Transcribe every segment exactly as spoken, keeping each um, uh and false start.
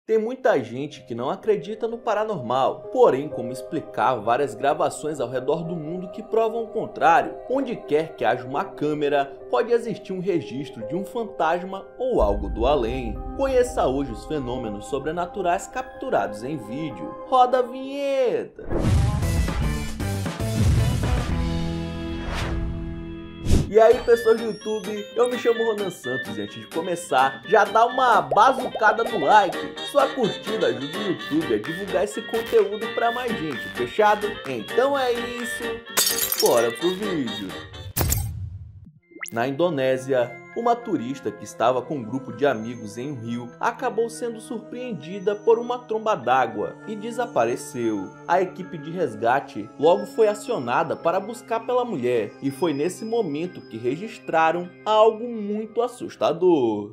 Tem muita gente que não acredita no paranormal, porém, como explicar várias gravações ao redor do mundo que provam o contrário. Onde quer que haja uma câmera, pode existir um registro de um fantasma ou algo do além. Conheça hoje os fenômenos sobrenaturais capturados em vídeo. Roda a vinheta! E aí, pessoas do YouTube, eu me chamo Ronan Santos e antes de começar, já dá uma bazucada no like. Sua curtida ajuda o YouTube a divulgar esse conteúdo para mais gente, fechado? Então é isso, bora pro vídeo. Na Indonésia, uma turista que estava com um grupo de amigos em um rio acabou sendo surpreendida por uma tromba d'água e desapareceu. A equipe de resgate logo foi acionada para buscar pela mulher e foi nesse momento que registraram algo muito assustador.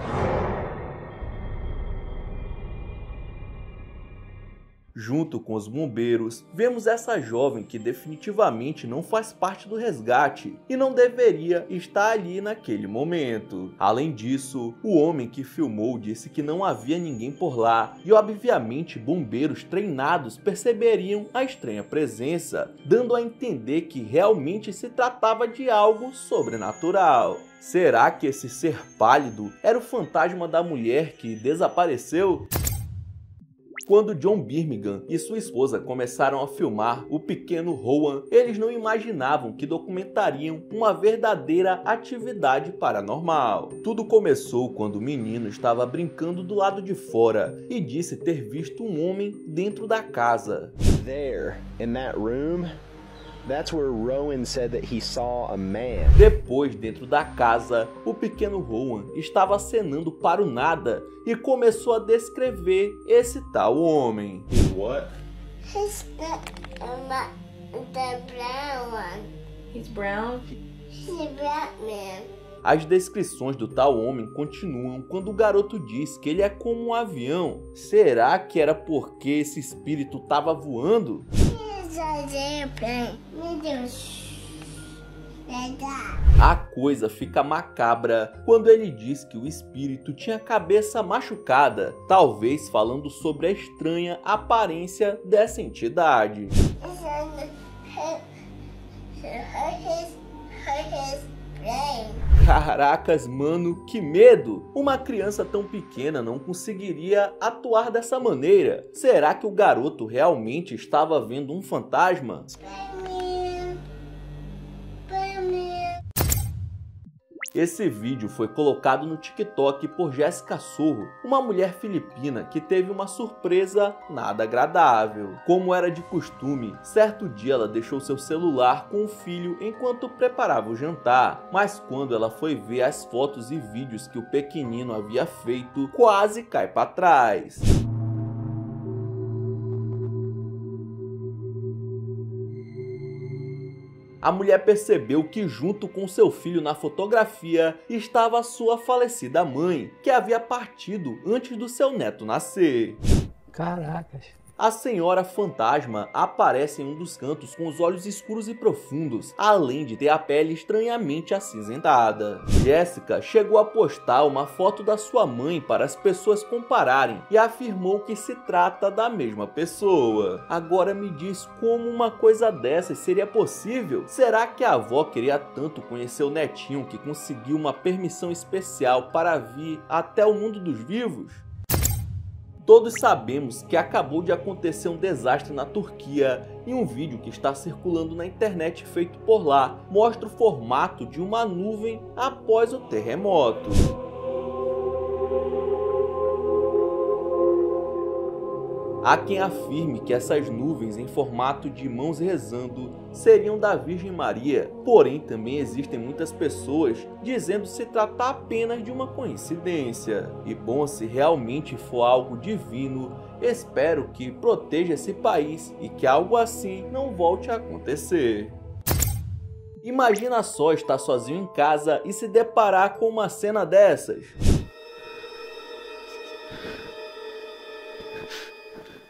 Junto com os bombeiros, vemos essa jovem que definitivamente não faz parte do resgate e não deveria estar ali naquele momento. Além disso, o homem que filmou disse que não havia ninguém por lá e obviamente bombeiros treinados perceberiam a estranha presença, dando a entender que realmente se tratava de algo sobrenatural. Será que esse ser pálido era o fantasma da mulher que desapareceu? Quando John Birmingham e sua esposa começaram a filmar o pequeno Rowan, eles não imaginavam que documentariam uma verdadeira atividade paranormal. Tudo começou quando o menino estava brincando do lado de fora e disse ter visto um homem dentro da casa. There, in that room, that's where Rowan said that he saw a man. Depois, dentro da casa, o pequeno Rowan estava acenando para o nada e começou a descrever esse tal homem. What? He's the, uh, the brown one. He's brown? He's a black man. As descrições do tal homem continuam quando o garoto diz que ele é como um avião. Será que era porque esse espírito estava voando? He's a airplane. Meu Deus. A coisa fica macabra quando ele diz que o espírito tinha a cabeça machucada, talvez falando sobre a estranha aparência dessa entidade. Caracas, mano, que medo! Uma criança tão pequena não conseguiria atuar dessa maneira. Será que o garoto realmente estava vendo um fantasma? Esse vídeo foi colocado no TikTok por Jéssica Sorro, uma mulher filipina que teve uma surpresa nada agradável. Como era de costume, certo dia ela deixou seu celular com o filho enquanto preparava o jantar, mas quando ela foi ver as fotos e vídeos que o pequenino havia feito, quase cai para trás. A mulher percebeu que junto com seu filho na fotografia estava sua falecida mãe, que havia partido antes do seu neto nascer. Caracas. A senhora fantasma aparece em um dos cantos com os olhos escuros e profundos, além de ter a pele estranhamente acinzentada. Jéssica chegou a postar uma foto da sua mãe para as pessoas compararem e afirmou que se trata da mesma pessoa. Agora me diz como uma coisa dessas seria possível? Será que a avó queria tanto conhecer o netinho que conseguiu uma permissão especial para vir até o mundo dos vivos? Todos sabemos que acabou de acontecer um desastre na Turquia e um vídeo que está circulando na internet feito por lá mostra o formato de uma nuvem após o terremoto. Há quem afirme que essas nuvens em formato de mãos rezando seriam da Virgem Maria, porém também existem muitas pessoas dizendo se tratar apenas de uma coincidência. E bom, se realmente for algo divino, espero que proteja esse país e que algo assim não volte a acontecer. Imagina só estar sozinho em casa e se deparar com uma cena dessas.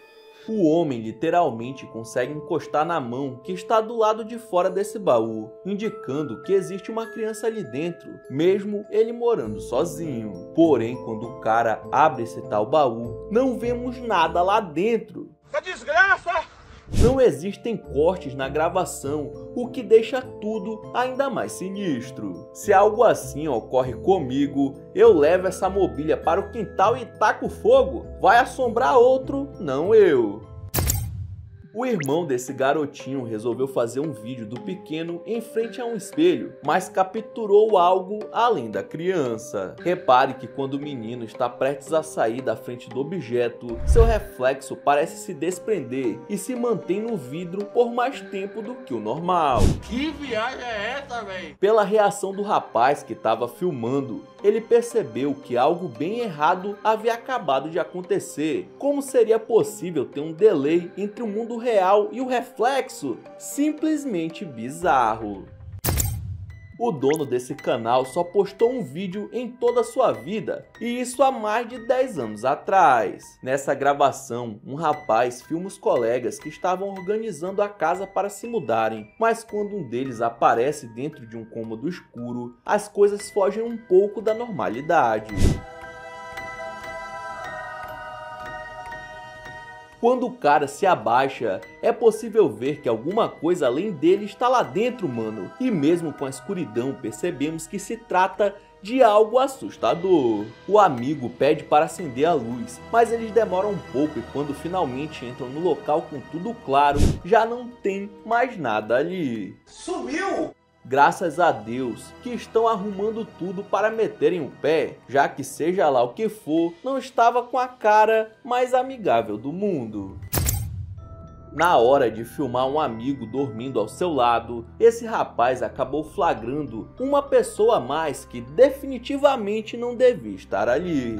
O homem literalmente consegue encostar na mão que está do lado de fora desse baú, indicando que existe uma criança ali dentro, mesmo ele morando sozinho. Porém, quando o cara abre esse tal baú, não vemos nada lá dentro. Que desgraça! Não existem cortes na gravação, o que deixa tudo ainda mais sinistro. Se algo assim ocorre comigo, eu levo essa mobília para o quintal e taco fogo. Vai assombrar outro, não eu. O irmão desse garotinho resolveu fazer um vídeo do pequeno em frente a um espelho, mas capturou algo além da criança. Repare que quando o menino está prestes a sair da frente do objeto, seu reflexo parece se desprender e se mantém no vidro por mais tempo do que o normal. Que viagem é essa, velho? Pela reação do rapaz que estava filmando, ele percebeu que algo bem errado havia acabado de acontecer. Como seria possível ter um delay entre o mundo real e o reflexo? Simplesmente bizarro. O dono desse canal só postou um vídeo em toda a sua vida, e isso há mais de dez anos atrás. Nessa gravação, um rapaz filma os colegas que estavam organizando a casa para se mudarem, mas quando um deles aparece dentro de um cômodo escuro, as coisas fogem um pouco da normalidade. Quando o cara se abaixa, é possível ver que alguma coisa além dele está lá dentro, mano. E mesmo com a escuridão, percebemos que se trata de algo assustador. O amigo pede para acender a luz, mas eles demoram um pouco e quando finalmente entram no local com tudo claro, já não tem mais nada ali. Sumiu! Graças a Deus que estão arrumando tudo para meterem o pé, já que seja lá o que for, não estava com a cara mais amigável do mundo. Na hora de filmar um amigo dormindo ao seu lado, esse rapaz acabou flagrando uma pessoa a mais que definitivamente não devia estar ali.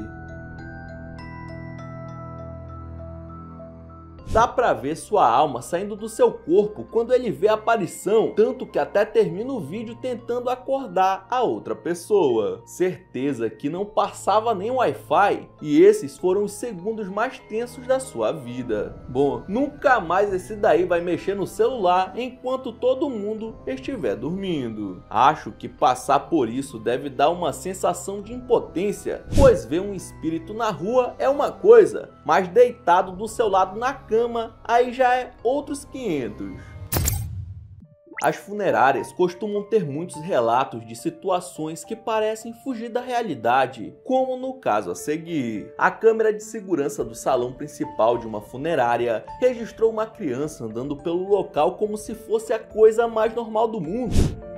Dá pra ver sua alma saindo do seu corpo quando ele vê a aparição, tanto que até termina o vídeo tentando acordar a outra pessoa. Certeza que não passava nem Wi-Fi, e esses foram os segundos mais tensos da sua vida. Bom, nunca mais esse daí vai mexer no celular enquanto todo mundo estiver dormindo. Acho que passar por isso deve dar uma sensação de impotência, pois ver um espírito na rua é uma coisa, mas deitado do seu lado na cama, aí já é outros quinhentos. As funerárias costumam ter muitos relatos de situações que parecem fugir da realidade, como no caso a seguir. A câmera de segurança do salão principal de uma funerária registrou uma criança andando pelo local como se fosse a coisa mais normal do mundo.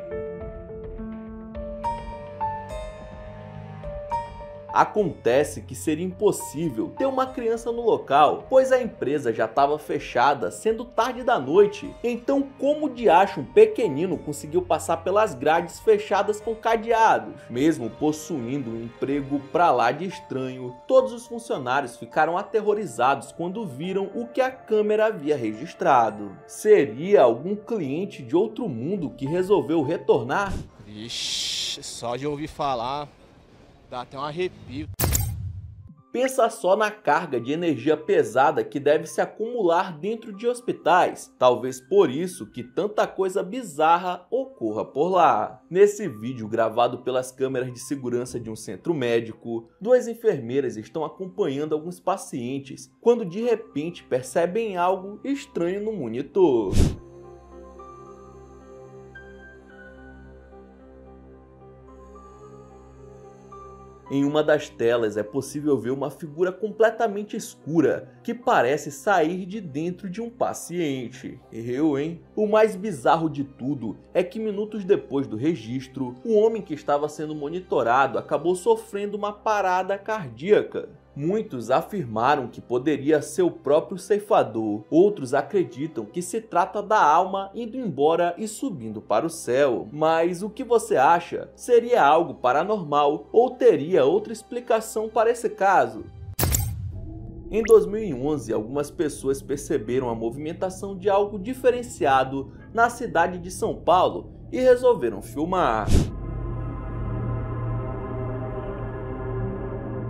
Acontece que seria impossível ter uma criança no local, pois a empresa já estava fechada, sendo tarde da noite. Então como de acho um pequenino conseguiu passar pelas grades fechadas com cadeados? Mesmo possuindo um emprego pra lá de estranho, todos os funcionários ficaram aterrorizados quando viram o que a câmera havia registrado. Seria algum cliente de outro mundo que resolveu retornar? Ixi, só de ouvir falar dá até um arrepio. Pensa só na carga de energia pesada que deve se acumular dentro de hospitais. Talvez por isso que tanta coisa bizarra ocorra por lá. Nesse vídeo gravado pelas câmeras de segurança de um centro médico, duas enfermeiras estão acompanhando alguns pacientes quando de repente percebem algo estranho no monitor. Em uma das telas é possível ver uma figura completamente escura que parece sair de dentro de um paciente. Eu, hein? O mais bizarro de tudo é que minutos depois do registro, o homem que estava sendo monitorado acabou sofrendo uma parada cardíaca. Muitos afirmaram que poderia ser o próprio ceifador, outros acreditam que se trata da alma indo embora e subindo para o céu. Mas o que você acha? Seria algo paranormal ou teria outra explicação para esse caso? Em dois mil e onze, algumas pessoas perceberam a movimentação de algo diferenciado na cidade de São Paulo e resolveram filmar.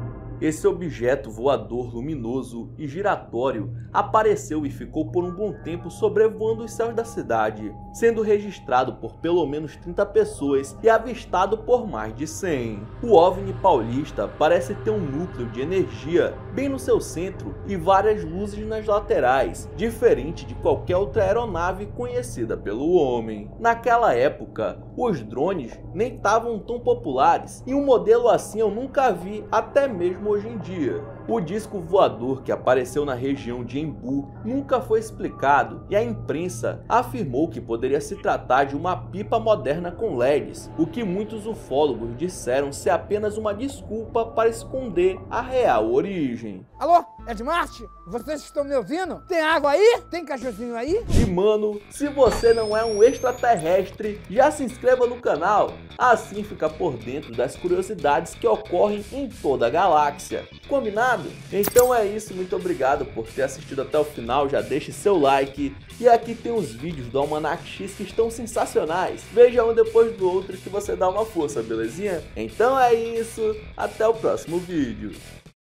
Esse objeto voador luminoso e giratório apareceu e ficou por um bom tempo sobrevoando os céus da cidade, sendo registrado por pelo menos trinta pessoas e avistado por mais de cem. O OVNI paulista parece ter um núcleo de energia bem no seu centro e várias luzes nas laterais, diferente de qualquer outra aeronave conhecida pelo homem. Naquela época, os drones nem estavam tão populares e um modelo assim eu nunca vi até mesmo hoje em dia. O disco voador que apareceu na região de Embu nunca foi explicado e a imprensa afirmou que poderia se tratar de uma pipa moderna com L E Ds, o que muitos ufólogos disseram ser apenas uma desculpa para esconder a real origem. Alô, é de Marte? Vocês estão me ouvindo? Tem água aí? Tem cachorrinho aí? E mano, se você não é um extraterrestre, já se inscreva no canal, assim fica por dentro das curiosidades que ocorrem em toda a galáxia. Combinado? Então é isso, muito obrigado por ter assistido até o final, já deixe seu like. E aqui tem os vídeos do Almanac X que estão sensacionais. Veja um depois do outro que você dá uma força, belezinha? Então é isso, até o próximo vídeo.